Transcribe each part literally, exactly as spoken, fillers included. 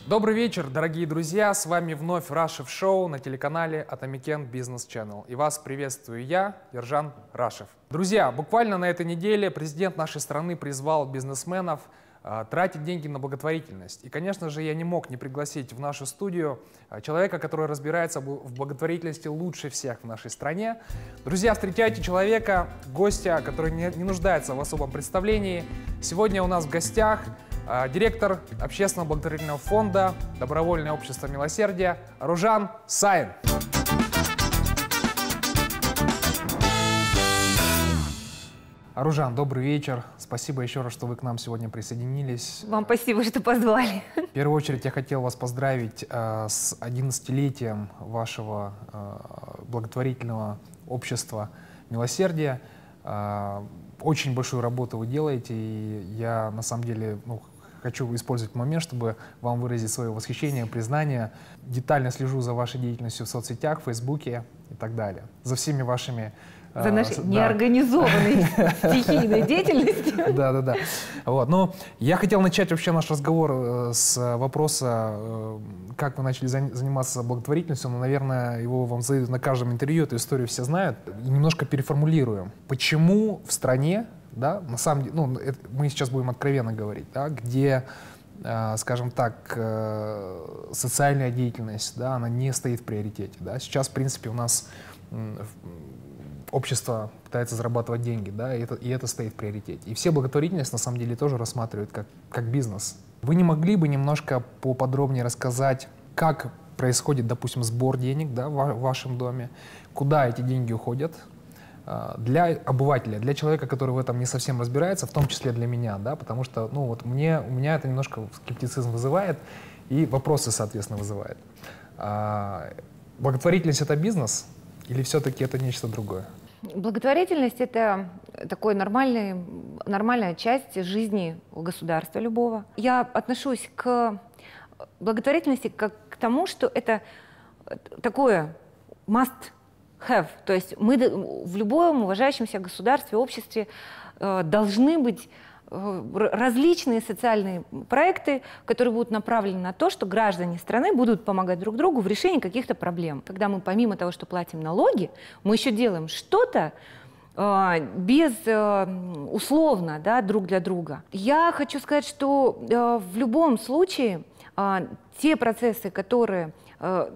Добрый вечер, дорогие друзья! С вами вновь Рашев Шоу на телеканале Атамикен Бизнес Channel. И вас приветствую я, Ержан Рашев. Друзья, буквально на этой неделе президент нашей страны призвал бизнесменов э, тратить деньги на благотворительность. И, конечно же, я не мог не пригласить в нашу студию э, человека, который разбирается в благотворительности лучше всех в нашей стране. Друзья, встречайте человека, гостя, который не, не нуждается в особом представлении. Сегодня у нас в гостях директор общественного благотворительного фонда «Добровольное общество милосердия» Аружан Саин. Аружан, добрый вечер. Спасибо еще раз, что вы к нам сегодня присоединились. Вам спасибо, что позвали. В первую очередь я хотел вас поздравить э, с одиннадцатилетием вашего э, благотворительного общества милосердия. Э, очень большую работу вы делаете, и я на самом деле ну, хочу использовать момент, чтобы вам выразить свое восхищение, признание. Детально слежу за вашей деятельностью в соцсетях, в Фейсбуке и так далее. За всеми вашими... За нашей э, неорганизованной стихийной деятельностью. Да, да, да. Вот. Но я хотел начать вообще наш разговор с вопроса, как вы начали заниматься благотворительностью. Но, наверное, его вам задают на каждом интервью, эту историю все знают. И немножко переформулируем. Почему в стране, да, на самом деле, ну, это, мы сейчас будем откровенно говорить, да, где, э, скажем так, э, социальная деятельность, да, она не стоит в приоритете. Да. Сейчас, в принципе, у нас э, общество пытается зарабатывать деньги, да, и это, и это стоит в приоритете. И все благотворительность, на самом деле, тоже рассматривают как, как бизнес. Вы не могли бы немножко поподробнее рассказать, как происходит, допустим, сбор денег, да, в вашем доме, куда эти деньги уходят? Для обывателя, для человека, который в этом не совсем разбирается, в том числе для меня, да, потому что, ну, вот мне, у меня это немножко скептицизм вызывает и вопросы, соответственно, вызывает. А, благотворительность — это бизнес или все-таки это нечто другое? Благотворительность — это такой нормальный, нормальная часть жизни государства любого. Я отношусь к благотворительности как к тому, что это такое must have. То есть мы в любом уважающемся государстве, обществе э, должны быть э, различные социальные проекты, которые будут направлены на то, что граждане страны будут помогать друг другу в решении каких-то проблем. Когда мы помимо того, что платим налоги, мы еще делаем что-то э, без э, условно, да, друг для друга. Я хочу сказать, что э, в любом случае э, те процессы, которые э,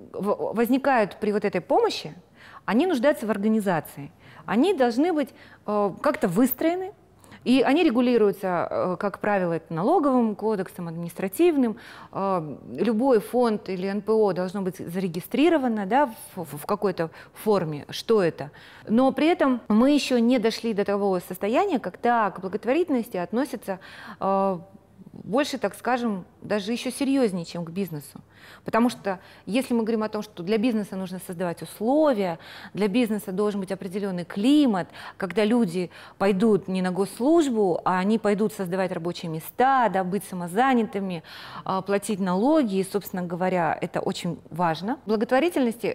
возникают при вот этой помощи, они нуждаются в организации. Они должны быть э, как-то выстроены, и они регулируются, э, как правило, это налоговым кодексом, административным. Э, любой фонд или эн пэ о должно быть зарегистрировано, да, в, в какой-то форме, что это. Но при этом мы еще не дошли до того состояния, когда к благотворительности относятся э, больше, так скажем, даже еще серьезнее, чем к бизнесу. Потому что если мы говорим о том, что для бизнеса нужно создавать условия, для бизнеса должен быть определенный климат, когда люди пойдут не на госслужбу, а они пойдут создавать рабочие места, да, быть самозанятыми, платить налоги, и, собственно говоря, это очень важно. В благотворительности,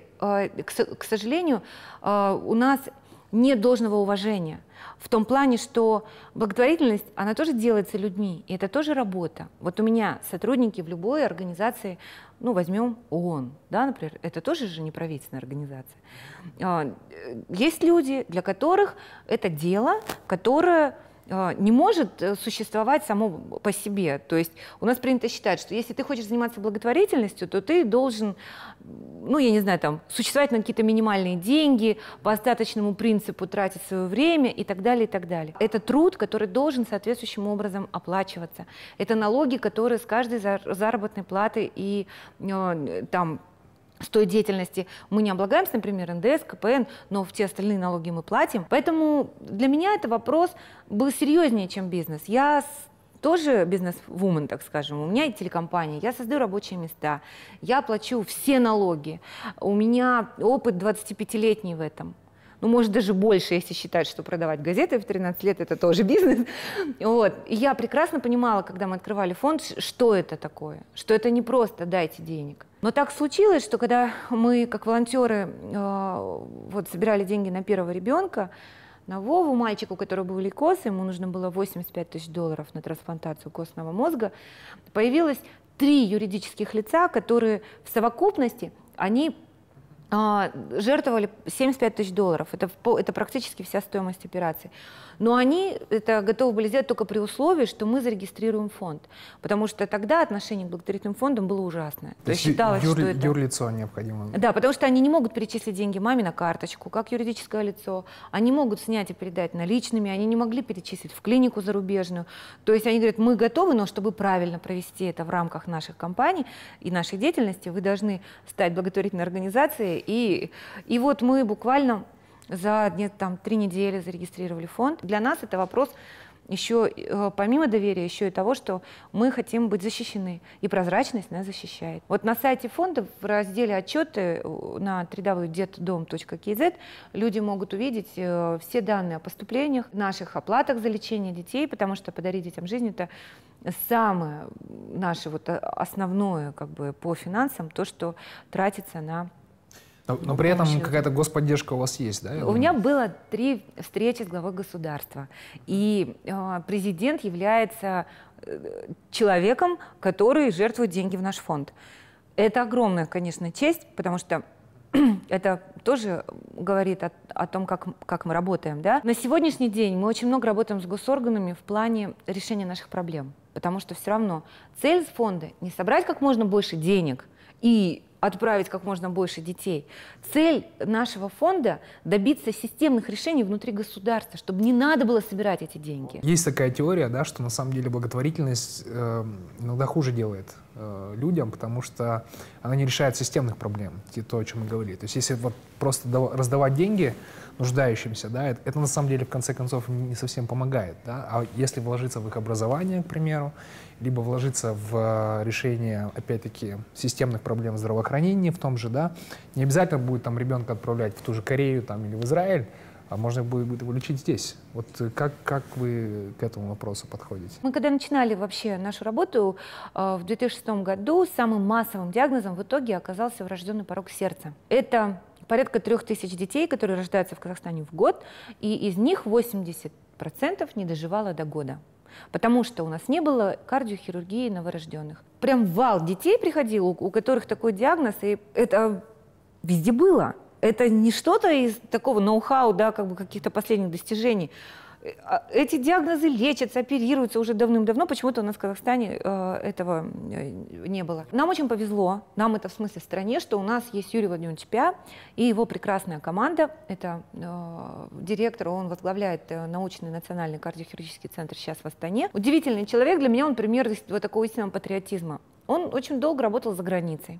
к сожалению, у нас нет должного уважения. В том плане, что благотворительность, она тоже делается людьми, и это тоже работа. Вот у меня сотрудники в любой организации, ну, возьмем ООН, да, например, это тоже же неправительственная организация. Есть люди, для которых это дело, которое не может существовать само по себе. То есть у нас принято считать, что если ты хочешь заниматься благотворительностью, то ты должен, ну, я не знаю, там, существовать на какие-то минимальные деньги, по остаточному принципу тратить свое время и так далее, и так далее. Это труд, который должен соответствующим образом оплачиваться. Это налоги, которые с каждой заработной платы и э, там, с той деятельности мы не облагаемся, например, эн дэ эс, ка пэ эн, но в те остальные налоги мы платим. Поэтому для меня этот вопрос был серьезнее, чем бизнес. Я тоже бизнес-вумен, так скажем. У меня и телекомпания, я создаю рабочие места, я плачу все налоги. У меня опыт двадцатипятилетний в этом. Ну, может, даже больше, если считать, что продавать газеты в тринадцать лет – это тоже бизнес. Вот. И я прекрасно понимала, когда мы открывали фонд, что это такое, что это не просто «дайте денег». Но так случилось, что когда мы, как волонтеры, э, вот, собирали деньги на первого ребенка, на Вову, мальчику, у которого был лейкоз, ему нужно было восемьдесят пять тысяч долларов на трансплантацию костного мозга, появилось три юридических лица, которые в совокупности, они а, жертвовали семьдесят пять тысяч долларов. Это, это практически вся стоимость операции. Но они это готовы были сделать только при условии, что мы зарегистрируем фонд. Потому что тогда отношение к благотворительным фондам было ужасное. То есть считалось, юр, что это... юрлицо необходимо. Да, потому что они не могут перечислить деньги маме на карточку, как юридическое лицо. Они могут снять и передать наличными, они не могли перечислить в клинику зарубежную. То есть они говорят, мы готовы, но чтобы правильно провести это в рамках наших компаний и нашей деятельности, вы должны стать благотворительной организацией. И, и вот мы буквально за нет, там, три недели зарегистрировали фонд. Для нас это вопрос еще, помимо доверия, еще и того, что мы хотим быть защищены. И прозрачность нас защищает. Вот на сайте фонда в разделе «Отчеты» на дабл ю дабл ю дабл ю точка детдом точка кей зет люди могут увидеть все данные о поступлениях, наших оплатах за лечение детей, потому что подарить детям жизнь – это самое наше вот основное как бы, по финансам, то, что тратится на... Но, но при этом какая-то господдержка у вас есть, да? У меня было три встречи с главой государства. И э, президент является э, человеком, который жертвует деньги в наш фонд. Это огромная, конечно, честь, потому что это тоже говорит о, о том, как, как мы работаем. Да? На сегодняшний день мы очень много работаем с госорганами в плане решения наших проблем. Потому что все равно цель фонда не собрать как можно больше денег и отправить как можно больше детей. Цель нашего фонда – добиться системных решений внутри государства, чтобы не надо было собирать эти деньги. Есть такая теория, да, что на самом деле благотворительность э, иногда хуже делает э, людям, потому что она не решает системных проблем, то, о чем мы говорили. То есть если вот просто раздавать деньги нуждающимся, да, это, это на самом деле в конце концов не совсем помогает. Да? А если вложиться в их образование, к примеру, либо вложиться в решение, опять-таки, системных проблем здравоохранения в том же, да, не обязательно будет там ребенка отправлять в ту же Корею там, или в Израиль, а можно будет его лечить здесь. Вот как, как вы к этому вопросу подходите? Мы когда начинали вообще нашу работу в две тысячи шестом году, самым массовым диагнозом в итоге оказался врожденный порок сердца. Это порядка трех тысяч детей, которые рождаются в Казахстане в год, и из них восемьдесят процентов не доживало до года. Потому что у нас не было кардиохирургии новорожденных. Прям вал детей приходил, у которых такой диагноз, и это везде было. Это не что-то из такого ноу-хау, да, как бы каких-то последних достижений. Эти диагнозы лечатся, оперируются уже давным-давно. Почему-то у нас в Казахстане э, этого не было. Нам очень повезло, нам это в смысле в стране, что у нас есть Юрий Владимирович Пя и его прекрасная команда. Это э, директор, он возглавляет э, научный национальный кардиохирургический центр сейчас в Астане. Удивительный человек, для меня он пример вот такого истинного патриотизма. Он очень долго работал за границей.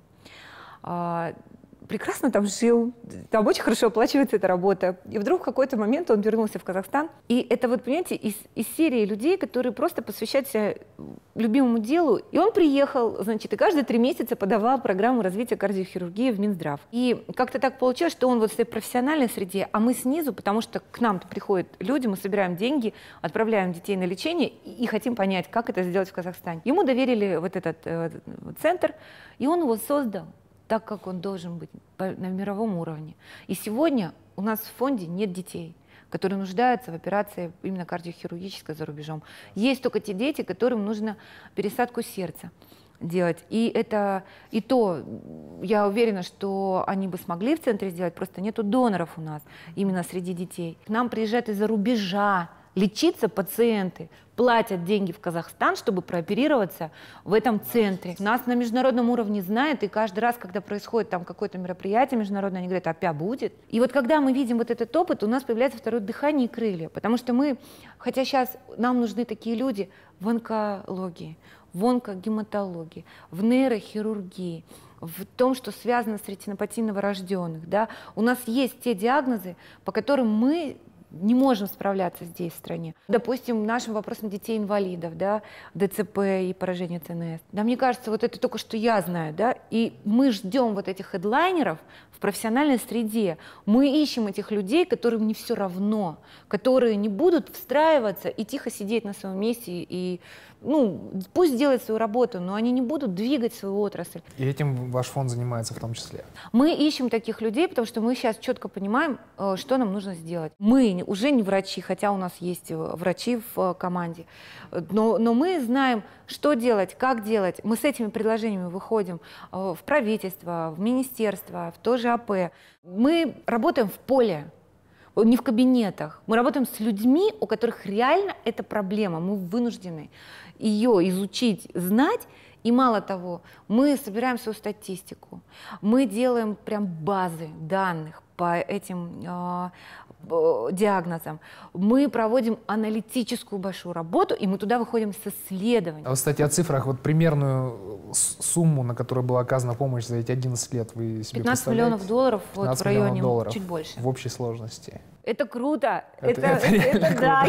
Прекрасно там жил, там очень хорошо оплачивается эта работа. И вдруг в какой-то момент он вернулся в Казахстан. И это вот, понимаете, из, из серии людей, которые просто посвящают себя любимому делу. И он приехал, значит, и каждые три месяца подавал программу развития кардиохирургии в Минздрав. И как-то так получилось, что он вот в своей профессиональной среде, а мы снизу, потому что к нам приходят люди, мы собираем деньги, отправляем детей на лечение и, и хотим понять, как это сделать в Казахстане. Ему доверили вот этот э, центр, и он его создал так, как он должен быть на мировом уровне. И сегодня у нас в фонде нет детей, которые нуждаются в операции именно кардиохирургической за рубежом. Есть только те дети, которым нужно пересадку сердца делать. И это и то, я уверена, что они бы смогли в центре сделать, просто нету доноров у нас именно среди детей. К нам приезжают из-за рубежа лечиться пациенты, платят деньги в Казахстан, чтобы прооперироваться в этом центре. Нас на международном уровне знают, и каждый раз, когда происходит там какое-то мероприятие международное, они говорят, опять будет. И вот когда мы видим вот этот опыт, у нас появляется второе дыхание и крылья, потому что мы, хотя сейчас нам нужны такие люди в онкологии, в онкогематологии, в нейрохирургии, в том, что связано с ретинопатией новорожденных. Да? У нас есть те диагнозы, по которым мы не можем справляться здесь, в стране. Допустим, нашим вопросом детей-инвалидов, да, ДЦП и поражение ЦНС. Да, мне кажется, вот это только что я знаю, да, и мы ждем вот этих хедлайнеров в профессиональной среде. Мы ищем этих людей, которым не все равно, которые не будут встраиваться и тихо сидеть на своем месте и ну, пусть делают свою работу, но они не будут двигать свою отрасль. И этим ваш фонд занимается в том числе? Мы ищем таких людей, потому что мы сейчас четко понимаем, что нам нужно сделать. Мы уже не врачи, хотя у нас есть врачи в команде, но, но мы знаем, что делать, как делать. Мы с этими предложениями выходим в правительство, в министерство, в то же АП. Мы работаем в поле, не в кабинетах. Мы работаем с людьми, у которых реально эта проблема. Мы вынуждены ее изучить, знать. И мало того, мы собираем свою статистику. Мы делаем прям базы данных по этим э, диагнозам. Мы проводим аналитическую большую работу, и мы туда выходим с исследованием. А вот, кстати, о цифрах. Вот примерную сумму, на которую была оказана помощь за эти одиннадцать лет, вы себе пятнадцать миллионов долларов, вот в районе, долларов чуть больше. В общей сложности. Это круто. Это, это, это, это да.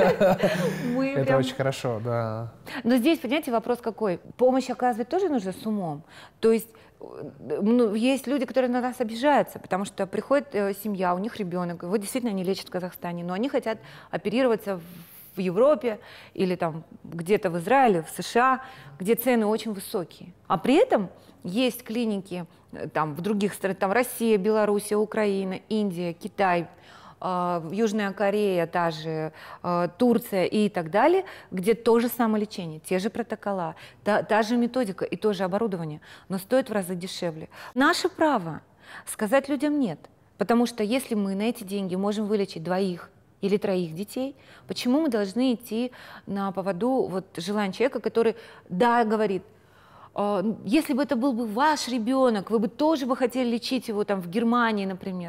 Мы это прям... очень хорошо, да. Но здесь, понимаете, вопрос какой? Помощь оказывать тоже нужно с умом. То есть ну, есть люди, которые на нас обижаются, потому что приходит э, семья, у них ребенок, его действительно не лечат в Казахстане, но они хотят оперироваться в, в Европе или там где-то в Израиле, в США, где цены очень высокие. А при этом есть клиники там, в других странах, там Россия, Белоруссия, Украина, Индия, Китай, Южная Корея, та же Турция и так далее, где то же самое лечение, те же протокола, та, та же методика и то же оборудование, но стоит в разы дешевле. Наше право сказать людям нет, потому что если мы на эти деньги можем вылечить двоих или троих детей, почему мы должны идти на поводу вот, желания человека, который, да, говорит, если бы это был бы ваш ребенок, вы бы тоже бы хотели лечить его там в Германии, например.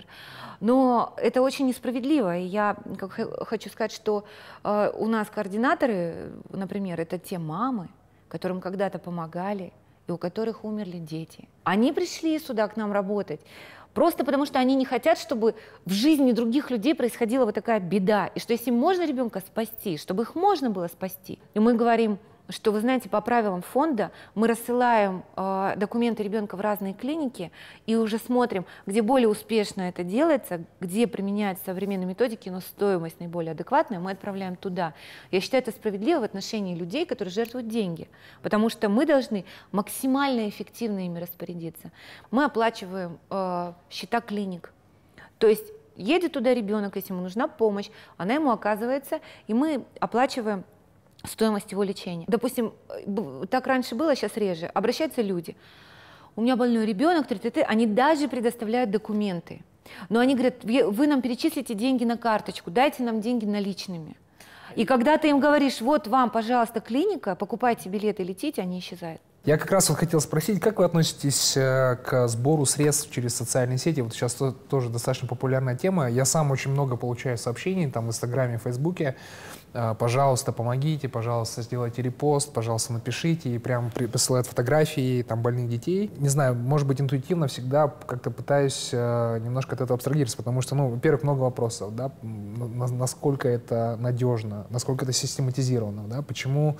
Но это очень несправедливо. И я как, хочу сказать, что э, у нас координаторы, например, это те мамы, которым когда-то помогали, и у которых умерли дети. Они пришли сюда к нам работать просто потому, что они не хотят, чтобы в жизни других людей происходила вот такая беда. И что если можно ребенка спасти, чтобы их можно было спасти. И мы говорим, что, вы знаете, по правилам фонда мы рассылаем э, документы ребенка в разные клиники и уже смотрим, где более успешно это делается, где применяются современные методики, но стоимость наиболее адекватная, мы отправляем туда. Я считаю это справедливо в отношении людей, которые жертвуют деньги, потому что мы должны максимально эффективно ими распорядиться. Мы оплачиваем э, счета клиник, то есть едет туда ребенок, если ему нужна помощь, она ему оказывается, и мы оплачиваем стоимость его лечения. Допустим, так раньше было, сейчас реже. Обращаются люди. У меня больной ребенок, они даже предоставляют документы. Но они говорят, вы нам перечислите деньги на карточку, дайте нам деньги наличными. И когда ты им говоришь, вот вам, пожалуйста, клиника, покупайте билеты, летите, они исчезают. Я как раз вот хотел спросить, как вы относитесь э, к сбору средств через социальные сети? Вот сейчас то, тоже достаточно популярная тема. Я сам очень много получаю сообщений там в Инстаграме, в Фейсбуке. Э, пожалуйста, помогите, пожалуйста, сделайте репост, пожалуйста, напишите. И прям присылают фотографии там больных детей. Не знаю, может быть, интуитивно всегда как-то пытаюсь э, немножко от этого абстрагироваться, потому что, ну, во-первых, много вопросов, да, на, насколько это надежно, насколько это систематизировано, да, почему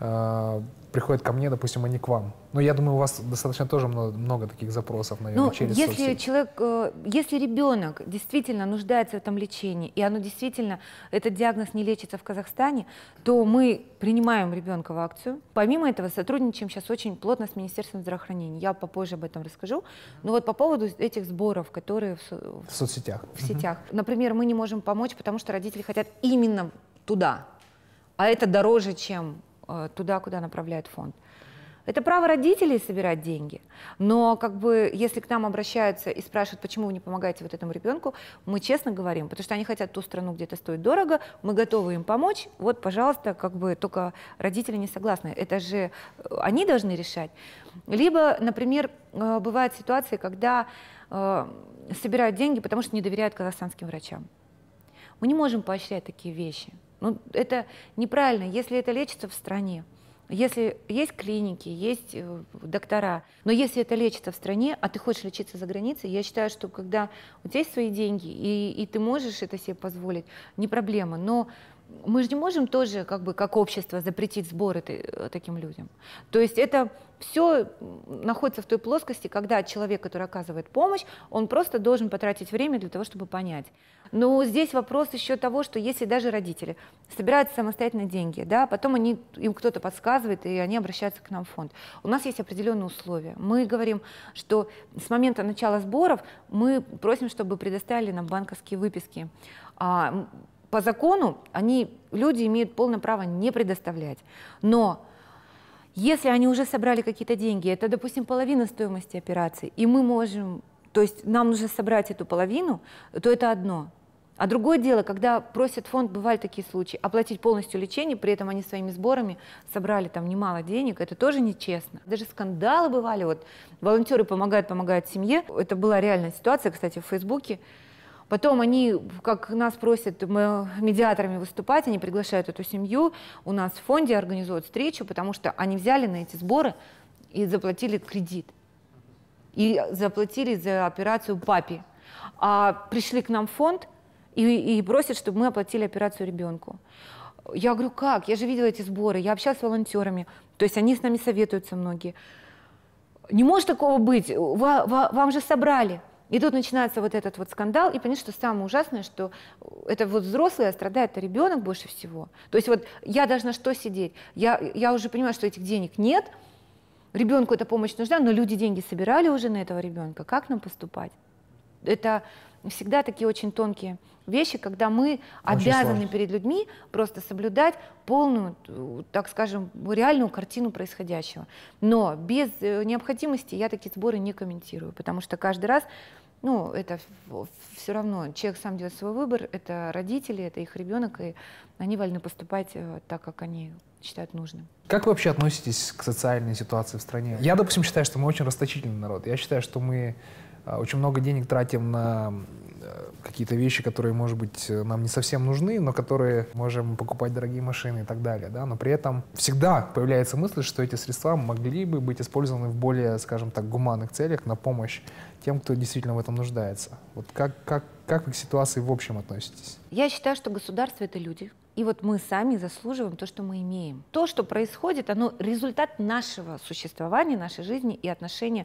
э, приходят ко мне, допустим, а не к вам. Но я думаю, у вас достаточно тоже много, много таких запросов, наверное, ну, через если соцсети. человек, если ребенок действительно нуждается в этом лечении, и оно действительно, этот диагноз не лечится в Казахстане, то мы принимаем ребенка в акцию. Помимо этого, сотрудничаем сейчас очень плотно с Министерством здравоохранения. Я попозже об этом расскажу. Но вот по поводу этих сборов, которые в, со... в соцсетях. В сетях. Uh-huh. Например, мы не можем помочь, потому что родители хотят именно туда. А это дороже, чем туда, куда направляет фонд. Это право родителей собирать деньги, но как бы если к нам обращаются и спрашивают, почему вы не помогаете вот этому ребенку, мы честно говорим, потому что они хотят ту страну, где это стоит дорого, мы готовы им помочь, вот, пожалуйста, как бы только родители не согласны, это же они должны решать. Либо, например, бывают ситуации, когда собирают деньги, потому что не доверяют казахстанским врачам. Мы не можем поощрять такие вещи. Ну, это неправильно, если это лечится в стране, если есть клиники, есть э, доктора, но если это лечится в стране, а ты хочешь лечиться за границей, я считаю, что когда у тебя есть свои деньги, и, и ты можешь это себе позволить, не проблема, но мы же не можем тоже, как бы, как общество, запретить сборы таким людям. То есть это все находится в той плоскости, когда человек, который оказывает помощь, он просто должен потратить время для того, чтобы понять. Но здесь вопрос еще того, что если даже родители собирают самостоятельно деньги, да, потом они, им кто-то подсказывает, и они обращаются к нам в фонд. У нас есть определенные условия. Мы говорим, что с момента начала сборов мы просим, чтобы предоставили нам банковские выписки. По закону они, люди имеют полное право не предоставлять. Но если они уже собрали какие-то деньги, это, допустим, половина стоимости операции, и мы можем, то есть нам нужно собрать эту половину, то это одно. А другое дело, когда просят фонд, бывали такие случаи, оплатить полностью лечение, при этом они своими сборами собрали там немало денег, это тоже нечестно. Даже скандалы бывали, вот волонтеры помогают, помогают семье. Это была реальная ситуация, кстати, в Фейсбуке. Потом они, как нас просят мы медиаторами выступать, они приглашают эту семью, у нас в фонде организуют встречу, потому что они взяли на эти сборы и заплатили кредит. И заплатили за операцию папе. А пришли к нам в фонд и, и просят, чтобы мы оплатили операцию ребенку. Я говорю, как? Я же видела эти сборы, я общалась с волонтерами, то есть они с нами советуются многие. Не может такого быть, вам же собрали. И тут начинается вот этот вот скандал, и понятно, что самое ужасное, что это вот взрослый, а страдает -то ребенок больше всего. То есть вот я должна что сидеть? Я, я уже понимаю, что этих денег нет, ребенку эта помощь нужна, но люди деньги собирали уже на этого ребенка. Как нам поступать? Это всегда такие очень тонкие вещи, когда мы очень обязаны сложно перед людьми просто соблюдать полную, так скажем, реальную картину происходящего. Но без необходимости я такие сборы не комментирую, потому что каждый раз, ну, это все равно, человек сам делает свой выбор, это родители, это их ребенок, и они вольны поступать так, как они считают нужным. Как вы вообще относитесь к социальной ситуации в стране? Я, допустим, считаю, что мы очень расточительный народ. Я считаю, что мы очень много денег тратим на какие-то вещи, которые, может быть, нам не совсем нужны, но которые можем покупать дорогие машины и так далее. Да? Но при этом всегда появляется мысль, что эти средства могли бы быть использованы в более, скажем так, гуманных целях, на помощь тем, кто действительно в этом нуждается. Вот как, как, как вы к ситуации в общем относитесь? Я считаю, что государство — это люди. И вот мы сами заслуживаем то, что мы имеем. То, что происходит, оно результат нашего существования, нашей жизни и отношения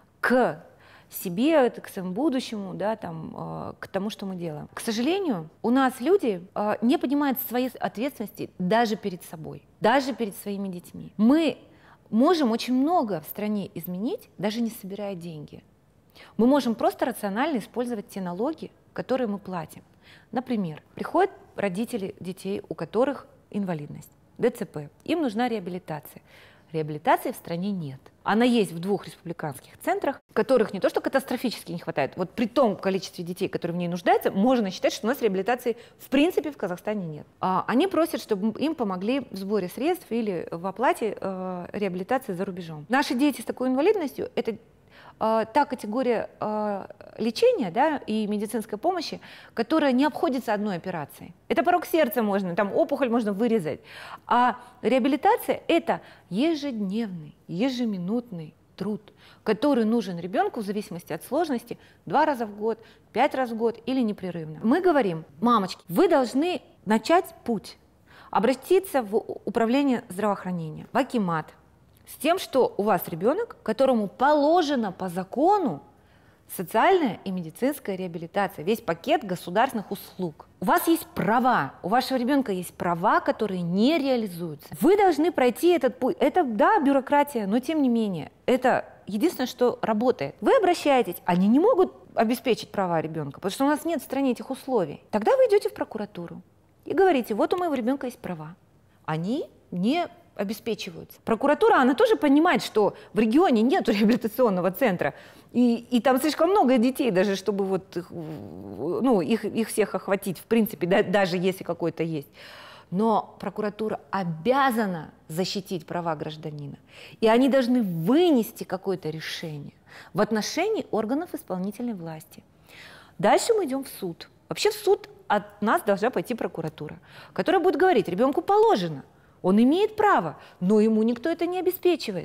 к себе, к своему будущему, да, там, э, к тому, что мы делаем. К сожалению, у нас люди э, не понимают своей ответственности даже перед собой, даже перед своими детьми. Мы можем очень много в стране изменить, даже не собирая деньги. Мы можем просто рационально использовать те налоги, которые мы платим. Например, приходят родители детей, у которых инвалидность, ДЦП, им нужна реабилитация. Реабилитации в стране нет. Она есть в двух республиканских центрах, которых не то что катастрофически не хватает, вот при том количестве детей, которые в ней нуждаются, можно считать, что у нас реабилитации в принципе в Казахстане нет. А они просят, чтобы им помогли в сборе средств или в оплате э, реабилитации за рубежом. Наши дети с такой инвалидностью — это э, та категория э, лечения, да, и медицинской помощи, которая не обходится одной операцией. Это порок сердца можно, там опухоль можно вырезать. А реабилитация — это ежедневный, ежеминутный труд, который нужен ребенку в зависимости от сложности два раза в год, пять раз в год или непрерывно. Мы говорим, мамочки, вы должны начать путь, обратиться в управление здравоохранения, в акимат, с тем, что у вас ребенок, которому положено по закону социальная и медицинская реабилитация, весь пакет государственных услуг. У вас есть права, у вашего ребенка есть права, которые не реализуются. Вы должны пройти этот путь. Это, да, бюрократия, но тем не менее, это единственное, что работает. Вы обращаетесь, они не могут обеспечить права ребенка, потому что у нас нет в стране этих условий. Тогда вы идете в прокуратуру и говорите, вот у моего ребенка есть права. Они не обеспечиваются. Прокуратура, она тоже понимает, что в регионе нет реабилитационного центра, и, и там слишком много детей, даже чтобы вот, ну, их, их всех охватить, в принципе, да, даже если какой-то есть. Но прокуратура обязана защитить права гражданина, и они должны вынести какое-то решение в отношении органов исполнительной власти. Дальше мы идем в суд. Вообще в суд от нас должна пойти прокуратура, которая будет говорить, ребенку положено, он имеет право, но ему никто это не обеспечивает.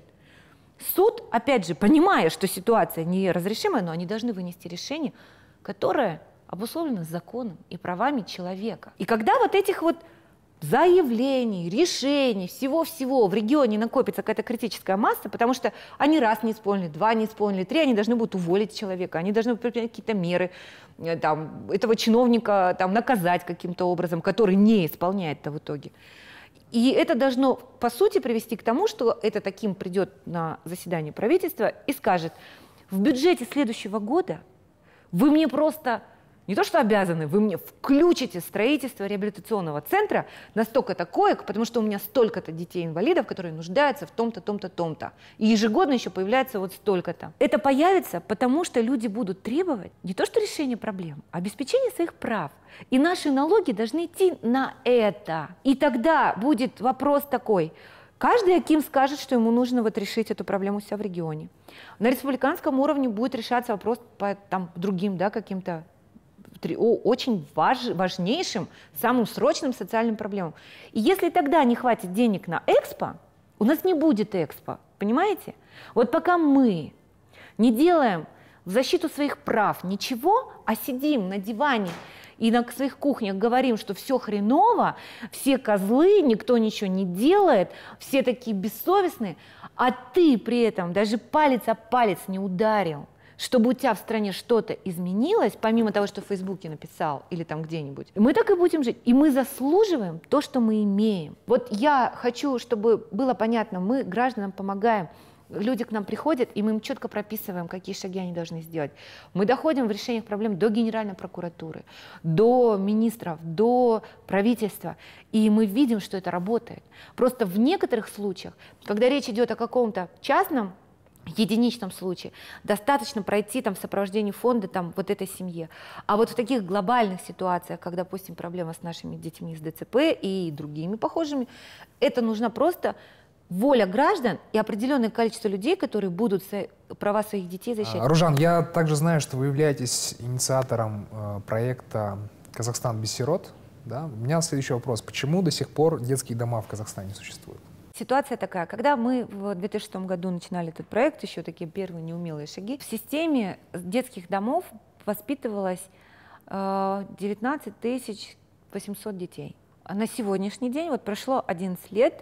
Суд, опять же, понимая, что ситуация неразрешимая, но они должны вынести решение, которое обусловлено законом и правами человека. И когда вот этих вот заявлений, решений, всего-всего в регионе накопится какая-то критическая масса, потому что они раз не исполнили, два не исполнили, три, они должны будут уволить человека, они должны предпринять какие-то меры, там, этого чиновника там, наказать каким-то образом, который не исполняет это в итоге. И это должно, по сути, привести к тому, что это таким придет на заседание правительства и скажет: в бюджете следующего года вы мне просто... Не то, что обязаны, вы мне включите строительство реабилитационного центра на столько-то коек, потому что у меня столько-то детей-инвалидов, которые нуждаются в том-то, том-то, том-то. И ежегодно еще появляется вот столько-то. Это появится, потому что люди будут требовать не то, что решения проблем, а обеспечения своих прав. И наши налоги должны идти на это. И тогда будет вопрос такой. Каждый аким скажет, что ему нужно вот решить эту проблему у себя в регионе. На республиканском уровне будет решаться вопрос по там, другим да, каким-то очень важ, важнейшим, самым срочным социальным проблемам. И если тогда не хватит денег на экспо, у нас не будет экспо, понимаете? Вот пока мы не делаем в защиту своих прав ничего, а сидим на диване и на своих кухнях говорим, что все хреново, все козлы, никто ничего не делает, все такие бессовестные, а ты при этом даже палец о палец не ударил, чтобы у тебя в стране что-то изменилось, помимо того, что в Фейсбуке написал или там где-нибудь, мы так и будем жить. И мы заслуживаем то, что мы имеем. Вот я хочу, чтобы было понятно, мы гражданам помогаем. Люди к нам приходят, и мы им четко прописываем, какие шаги они должны сделать. Мы доходим в решениях проблем до Генеральной прокуратуры, до министров, до правительства, и мы видим, что это работает. Просто в некоторых случаях, когда речь идет о каком-то частном, единичном случае, достаточно пройти там в сопровождении фонда там, вот этой семье. А вот в таких глобальных ситуациях, как, допустим, проблема с нашими детьми с ДЦП и другими похожими, это нужна просто воля граждан и определенное количество людей, которые будут права своих детей защищать. Ружан, я также знаю, что вы являетесь инициатором э, проекта «Казахстан без сирот». Да? У меня следующий вопрос. Почему до сих пор детские дома в Казахстане существуют? Ситуация такая, когда мы в две тысячи шестом году начинали этот проект, еще такие первые неумелые шаги, в системе детских домов воспитывалось девятнадцать тысяч восемьсот детей. А на сегодняшний день, вот прошло одиннадцать лет,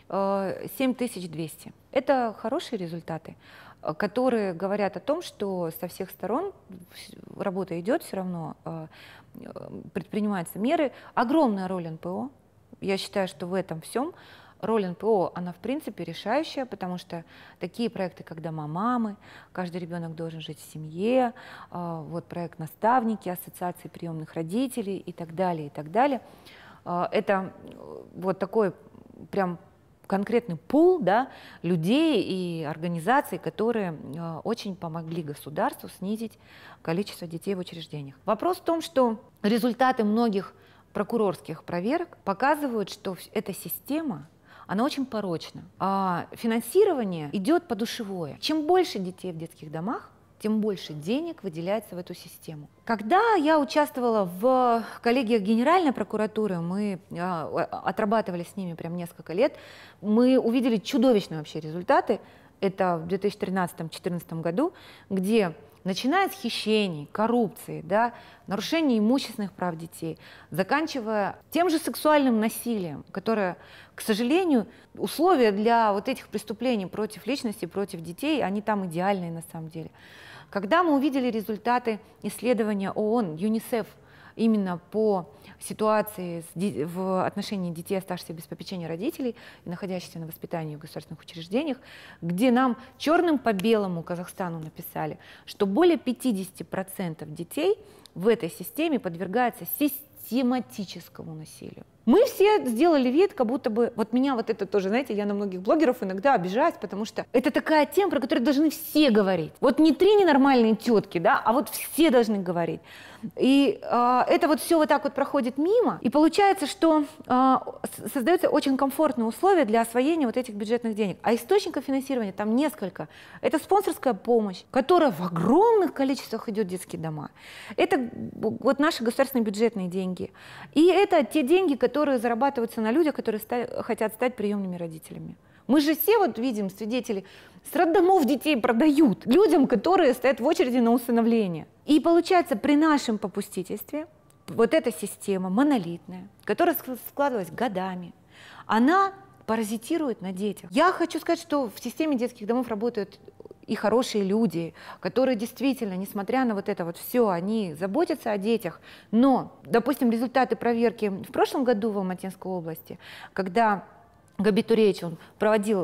семь тысяч двести. Это хорошие результаты, которые говорят о том, что со всех сторон работа идет, все равно предпринимаются меры. Огромная роль эн пэ о. Я считаю, что в этом всем роль эн пэ о, она в принципе решающая, потому что такие проекты, как «Дома мамы», «Каждый ребенок должен жить в семье», вот проект «Наставники», ассоциации приемных родителей и так далее, и так далее. Это вот такой прям конкретный пул да, людей и организаций, которые очень помогли государству снизить количество детей в учреждениях. Вопрос в том, что результаты многих прокурорских проверок показывают, что эта система, она очень порочна. А финансирование идет подушевое. Чем больше детей в детских домах, тем больше денег выделяется в эту систему. Когда я участвовала в коллегиях Генеральной прокуратуры, мы отрабатывали с ними прям несколько лет, мы увидели чудовищные вообще результаты. Это в две тысячи тринадцатом — две тысячи четырнадцатом году, где начиная с хищений, коррупции, да, нарушения имущественных прав детей, заканчивая тем же сексуальным насилием, которое, к сожалению, условия для вот этих преступлений против личности, против детей, они там идеальные на самом деле. Когда мы увидели результаты исследования ООН, ЮНИСЕФ, именно по ситуации в отношении детей, оставшихся без попечения родителей и находящихся на воспитании в государственных учреждениях, где нам черным по белому Казахстану написали, что более пятидесяти процентов детей в этой системе подвергаются систематическому насилию. Мы все сделали вид, как будто бы, вот меня вот это тоже, знаете, я на многих блогеров иногда обижаюсь, потому что это такая тема, про которую должны все говорить. Вот не три ненормальные тетки, да, а вот все должны говорить. И э, это вот все вот так вот проходит мимо, и получается, что э, создаются очень комфортные условия для освоения вот этих бюджетных денег. А источников финансирования там несколько. Это спонсорская помощь, которая в огромных количествах идет в детские дома. Это вот наши государственные бюджетные деньги. И это те деньги, которые зарабатываются на людях, которые ста- хотят стать приемными родителями. Мы же все вот видим, свидетели, с роддомов детей продают людям, которые стоят в очереди на усыновление. И получается, при нашем попустительстве вот эта система монолитная, которая складывалась годами, она паразитирует на детях. Я хочу сказать, что в системе детских домов работают и хорошие люди, которые действительно, несмотря на вот это вот все, они заботятся о детях. Но, допустим, результаты проверки в прошлом году в Алматинской области, когда Габи Туреевич, он проводил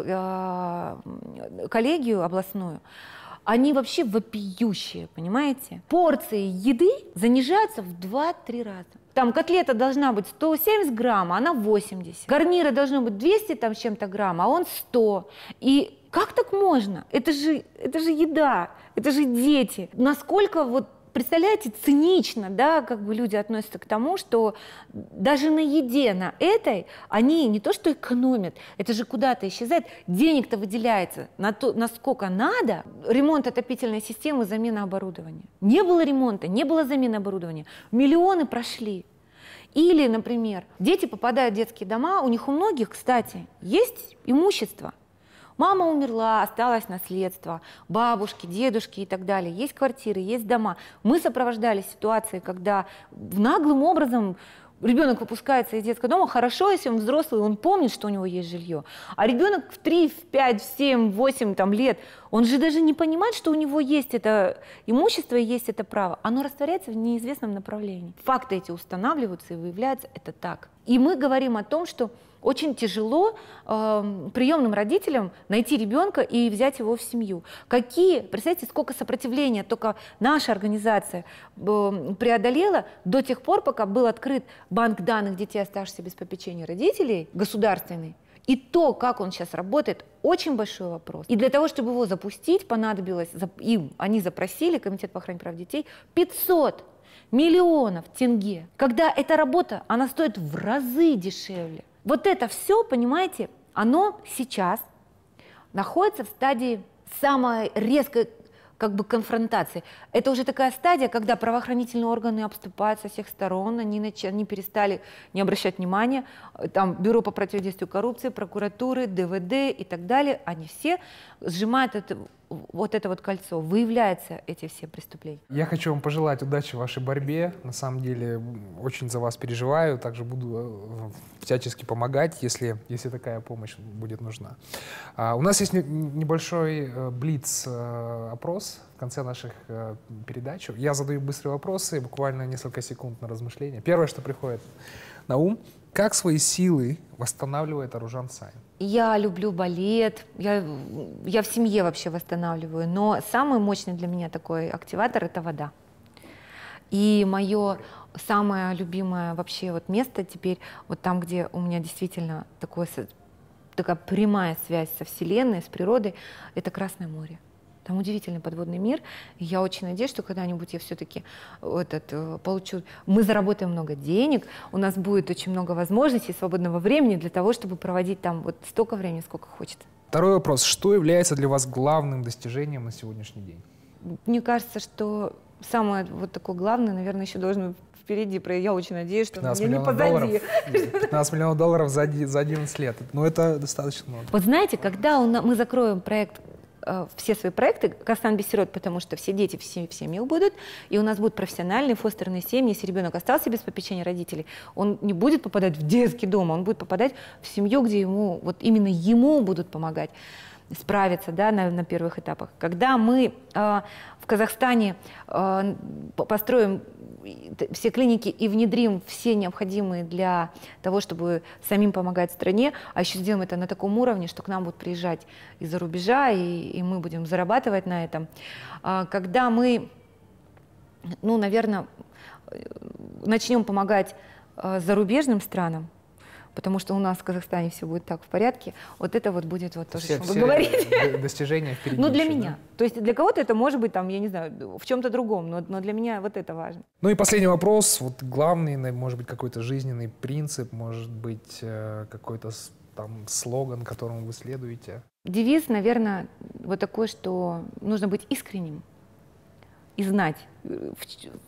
э, коллегию областную, они вообще вопиющие, понимаете? Порции еды занижаются в два-три раза. Там котлета должна быть сто семьдесят грамм, а она восемьдесят. Гарнира должно быть двести там с чем-то грамм, а он сто. И как так можно? Это же, это же еда, это же дети. Насколько вот, представляете, цинично, да, как бы люди относятся к тому, что даже на еде, на этой, они не то что экономят, это же куда-то исчезает, денег-то выделяется на то, насколько надо. Ремонт отопительной системы, замена оборудования. Не было ремонта, не было замены оборудования. Миллионы прошли. Или, например, дети попадают в детские дома, у них у многих, кстати, есть имущество. Мама умерла, осталось наследство, бабушки, дедушки и так далее. Есть квартиры, есть дома. Мы сопровождали ситуации, когда наглым образом ребенок выпускается из детского дома. Хорошо, если он взрослый, он помнит, что у него есть жилье. А ребенок в три, в пять, в семь, в восемь там, лет, он же даже не понимает, что у него есть это имущество и есть это право. Оно растворяется в неизвестном направлении. Факты эти устанавливаются и выявляются, это так. И мы говорим о том, что очень тяжело э, приемным родителям найти ребенка и взять его в семью. Какие, представляете, сколько сопротивления только наша организация э, преодолела до тех пор, пока был открыт банк данных детей, оставшихся без попечения родителей, государственный. И то, как он сейчас работает, очень большой вопрос. И для того, чтобы его запустить, понадобилось, им, они запросили, Комитет по охране прав детей, пятьсот миллионов тенге. Когда эта работа, она стоит в разы дешевле. Вот это все, понимаете, оно сейчас находится в стадии самой резкой как бы конфронтации. Это уже такая стадия, когда правоохранительные органы обступают со всех сторон, они, нач... они перестали не обращать внимания, там Бюро по противодействию коррупции, прокуратуры, дэ вэ дэ и так далее, они все сжимают это, вот это вот кольцо, выявляются эти все преступления. Я хочу вам пожелать удачи в вашей борьбе. На самом деле очень за вас переживаю, также буду всячески помогать, если, если такая помощь будет нужна. А, у нас есть не, небольшой э, блиц-опрос в конце наших э, передач. Я задаю быстрые вопросы, буквально несколько секунд на размышление. Первое, что приходит на ум: как свои силы восстанавливает Аружан Сайн? Я люблю балет, я, я в семье вообще восстанавливаю, но самый мощный для меня такой активатор — это вода. И мое самое любимое вообще вот место теперь, вот там, где у меня действительно такое, такая прямая связь со Вселенной, с природой, это Красное море. Там удивительный подводный мир. И я очень надеюсь, что когда-нибудь я все-таки этот, получу... Мы заработаем много денег, у нас будет очень много возможностей, свободного времени для того, чтобы проводить там вот столько времени, сколько хочется. Второй вопрос. Что является для вас главным достижением на сегодняшний день? Мне кажется, что самое вот такое главное, наверное, еще должно впереди. Я очень надеюсь, что я не позади. пятнадцать миллионов долларов за одиннадцать лет. Ну, это достаточно много. Вот знаете, когда мы закроем проект, все свои проекты, Казахстан без сирот, потому что все дети в семьях будут, и у нас будут профессиональные фостерные семьи. Если ребенок остался без попечения родителей, он не будет попадать в детский дом, он будет попадать в семью, где ему, вот именно ему будут помогать справиться, да, на, на первых этапах. Когда мы э, в Казахстане э, построим все клиники и внедрим все необходимые для того, чтобы самим помогать стране, а еще сделаем это на таком уровне, что к нам будут приезжать из-за рубежа, и, и мы будем зарабатывать на этом. Э, когда мы, ну, наверное, начнем помогать э, зарубежным странам, потому что у нас в Казахстане все будет так в порядке, вот это вот будет вот то, все, что все вы говорите. Достижения впереди. Ну, для еще, меня. Да? То есть для кого-то это может быть, там, я не знаю, в чем-то другом, но, но для меня вот это важно. Ну и последний вопрос, вот главный, может быть, какой-то жизненный принцип, может быть, какой-то там слоган, которому вы следуете. Девиз, наверное, вот такой, что нужно быть искренним и знать, в,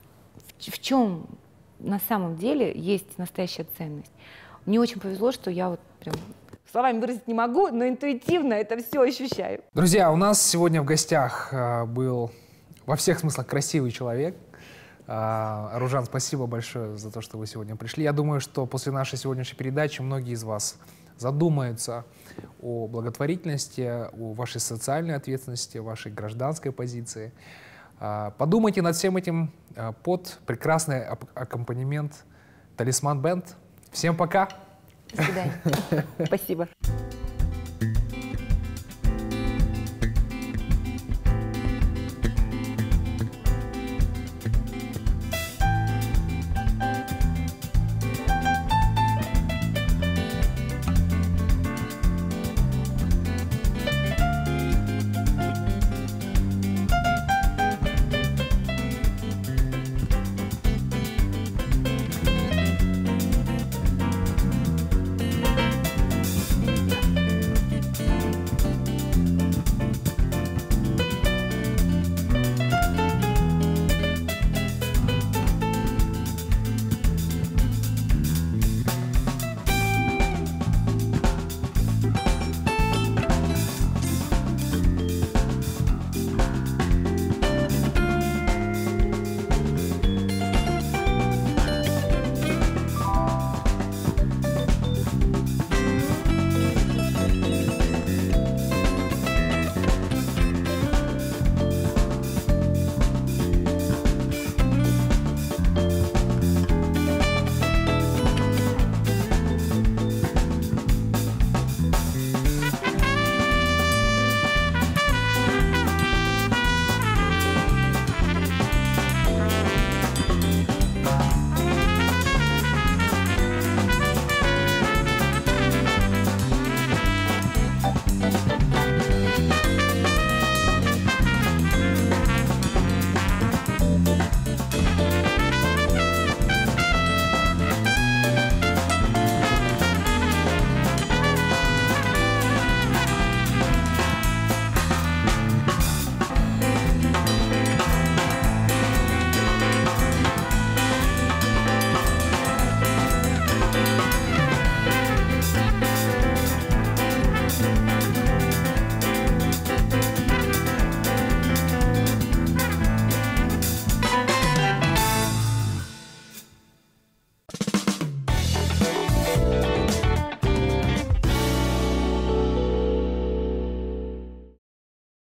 в, в чем на самом деле есть настоящая ценность. Мне очень повезло, что я вот прям словами выразить не могу, но интуитивно это все ощущаю. Друзья, у нас сегодня в гостях был во всех смыслах красивый человек Аружан, спасибо большое за то, что вы сегодня пришли. Я думаю, что после нашей сегодняшней передачи многие из вас задумаются о благотворительности, о вашей социальной ответственности, о вашей гражданской позиции. Подумайте над всем этим под прекрасный аккомпанемент «Талисман Бенд». Всем пока! До свидания. Спасибо.